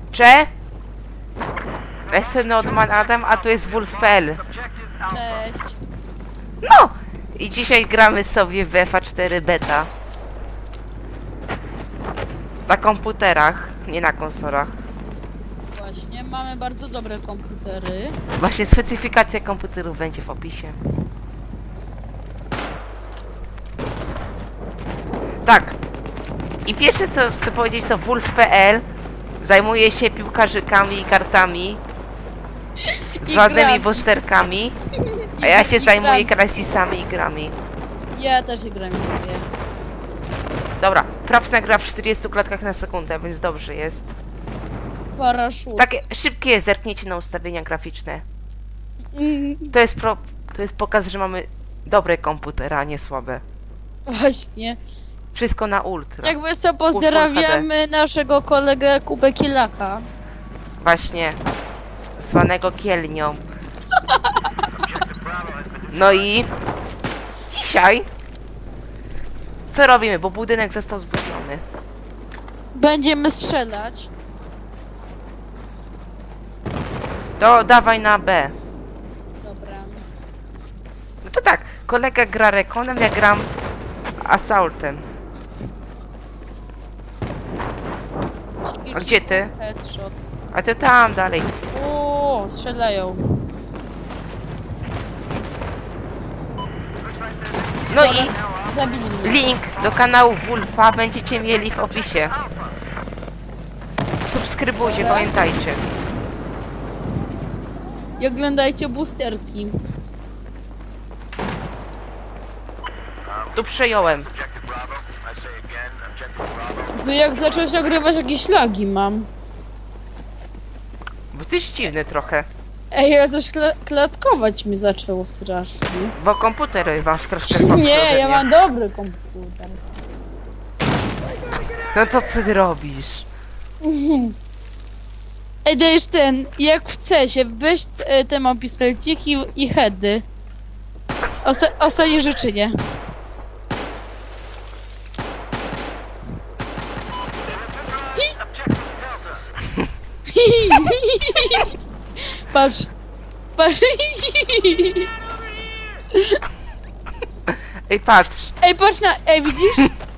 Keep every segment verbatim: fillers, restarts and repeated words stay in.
Cze? Jestem Nodman Adam, a tu jest Wolf kropka pe el. Cześć. No! I dzisiaj gramy sobie w F A cztery beta. Na komputerach, nie na konsolach. Właśnie, mamy bardzo dobre komputery. Właśnie specyfikacja komputerów będzie w opisie. Tak. I pierwsze co chcę powiedzieć to Wolf kropka pe el zajmuje się piłkarzykami i kartami. Z ładnymi boosterkami. A ja się zajmuję Crysisami i grami. Ja też je gram sobie. Dobra, Frapsna gra w czterdziestu klatkach na sekundę, więc dobrze jest. Paraszut. Takie szybkie zerknięcie na ustawienia graficzne. Mm, To jest pro, to jest pokaz, że mamy dobre komputery, a nie słabe. właśnie. Wszystko na ultra. Jakby co, pozdrawiamy naszego kolegę Kubę Kielaka. Właśnie. Zwanego Kielnią. No i dzisiaj co robimy, bo budynek został zburzony. Będziemy strzelać. To dawaj na B. Dobra. No to tak, kolega gra Rekonem, ja gram Assaultem. A gdzie ty? Headshot. A ty tam dalej. O, strzelają. No Dobra, i zabili mnie. link do kanału Wolfa będziecie mieli w opisie. Subskrybujcie, Dobra. pamiętajcie. I oglądajcie boosterki. Tu przejąłem. Zu, jak zacząłeś nagrywać, jakieś lagi mam. Bo jesteś dziwny trochę. Ej, ja coś kla klatkować mi zaczęło strasznie. Bo komputery masz troszkę słabsze Nie, ode ja mnie. mam dobry komputer. No to co ty robisz? Ej, dajesz ten, jak chce się, weź te, te mam pistoleciki i heady. Osta ostatnie życzenie. Patrz. Patrz. Ej, patrz. Ej, patrz na... Ej, widzisz?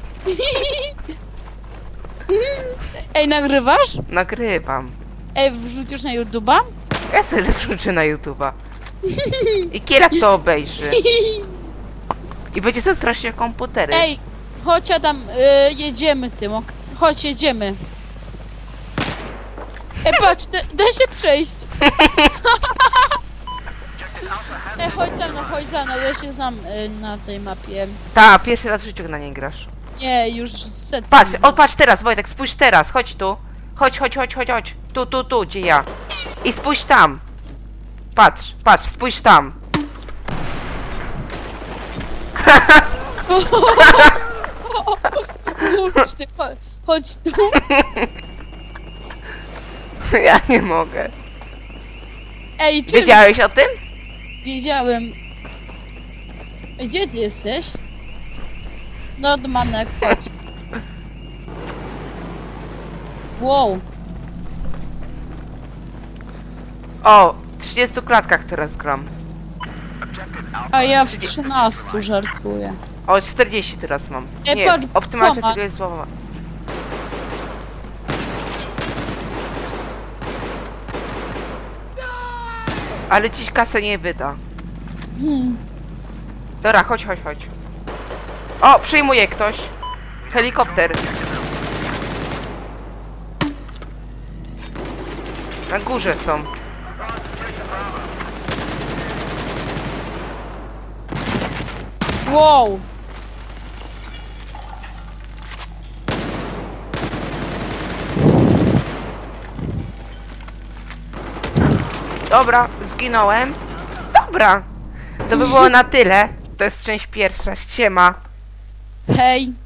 Ej, nagrywasz? Nagrywam. Ej, wrzucisz na YouTube'a? Ja sobie wrzucę na YouTube'a. I Kielak to obejrzy. I będzie za strasznie komputery. Ej, chodź Adam, y, jedziemy tym, ok? Chodź, jedziemy. Ej, patrz, da, da się przejść. Ej, chodź za mną, chodź za mną, ja się znam y, na tej mapie. Ta, pierwszy raz w życiu na niej grasz. Nie, już set. Patrz, o patrz teraz, Wojtek, spójrz teraz, chodź tu. Chodź, chodź, chodź, chodź, chodź. Tu, tu, tu, gdzie ja. I spójrz tam. Patrz, patrz, spójrz tam. Chodź, ty, cho- chodź tu. Ja nie mogę. Ej, czy Wiedziałeś o tym? wiedziałem. Ej, gdzie ty jesteś? No, Manek, chodź. Wow. O, w trzydziestu klatkach teraz gram. A ja w trzynastu żartuję. O, czterdzieści teraz mam. Ej, Nie, patrz, optymalizacja Tomek. tego jest słowa. Ale dziś kasę nie wyda. Hmm. Dobra, chodź, chodź, chodź. O, przyjmuje ktoś. Helikopter. Na górze są. Wow. Dobra, zginąłem. Dobra. To by było na tyle. To jest część pierwsza. Siema. Hej.